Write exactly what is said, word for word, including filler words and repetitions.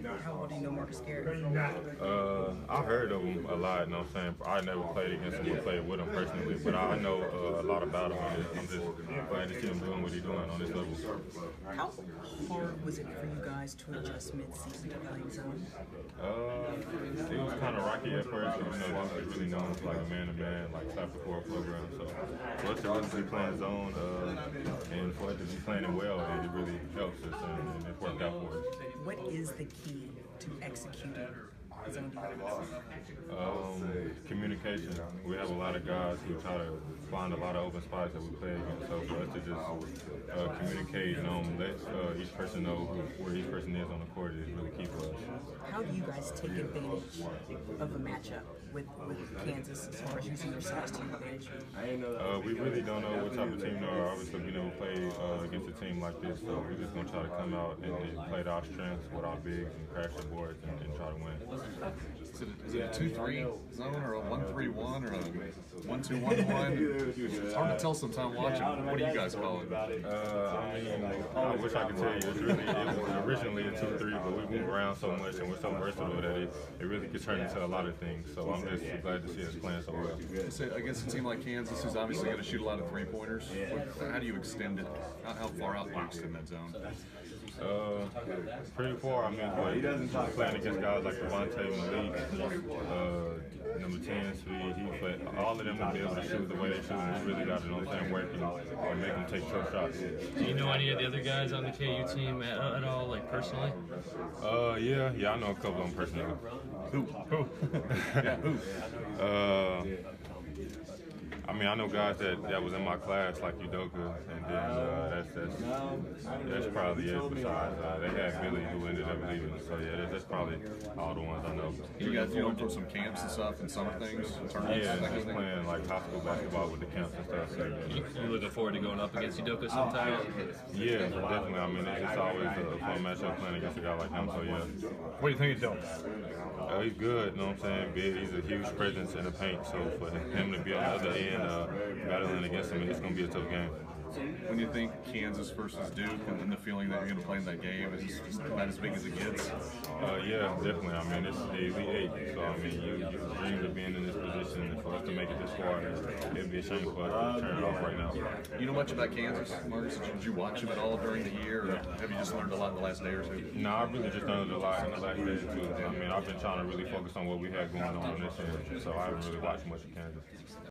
How well do you know Marcus Garrett? Uh, I heard of him a lot, you know what I'm saying? I never played against him or played with him personally, but I know uh, a lot about him. I'm just glad to see him doing what he's doing on this level. How hard was it for you guys to adjust mid-season to playing zone? Uh, it was kind of rocky at first, you know, just really known for like a man-to-man, like type of core program. So for us to really be playing zone uh, and for it to be playing it well, it really helps us and, and it worked out for us. What is the key to executing zone defense? Um, communication. We have a lot of guys who try to find a lot of open spots that we play against. So for us to just uh, communicate and um, let uh, each person know who, where each person is on the court is really key for us. How do you guys take advantage of a matchup with, with Kansas as far as using your size to your advantage? Uh, we really don't know what type of team they are. Obviously, we never played uh, against a team like this, so we're just going to try to come out and, and play to our strengths with our bigs and crash the boards and, and try to win. Is it, is it a two three zone or a one three one or a one two one one? It's hard to tell sometimes watching. What do you guys call it? Uh, I mean, I wish I could tell you. It's really, it was originally a two three, but we move around so much and we're so versatile that it, it really could turn into a lot of things. So I'm just glad to see us playing so well. So against a team like Kansas, who's obviously going to shoot a lot of three-pointers, how do you extend it? How, how far out do you extend that zone? Uh, pretty far. I mean, but playing against guys like Devontae, Malik, uh, number ten, Speed, he played all of them to be able to shoot the way they shoot. We really got to, you know what I'm saying, work and, and make them take tough shots. Do you know any of the other guys on the K U team at, at all, like personally? Uh, yeah, yeah, I know a couple of them personally. Who? Who? Yeah, who? Uh, I mean, I know guys that, that was in my class, like Udoka, and then uh, that's, that's that's probably it. Besides, uh, they had Billy who ended up leaving. So yeah, that's, that's probably all the ones I know. You guys you know from some camps and stuff and summer things, tournaments, yeah, and just playing like high school basketball with the camps and stuff. So, You, you looking forward to going up against Udoka sometime? yeah, definitely. I mean, it's just always a fun matchup playing against a guy like him. So yeah. What do you think of Dylan? Uh, he's good, you know what I'm saying? Big, he's a huge presence in the paint, so for him to be on the other end, uh, battling against him, it's going to be a tough game. When you think Kansas versus Duke and then the feeling that you're going to play in that game is just about as big as it gets? Uh, yeah, definitely. I mean, it's the Elite Eight, so I mean, you, you dreamed of being in this position, and for us to make it this far, it'd be a shame for us to turn it off right now. You know much about Kansas, Marcus? Did you watch them at all during the year, or have you just learned a lot in the last day or two? No, I really just learned a lot in the last days too. I mean, I've been trying to really focus on what we had going on this year, so I haven't really watched much of Kansas.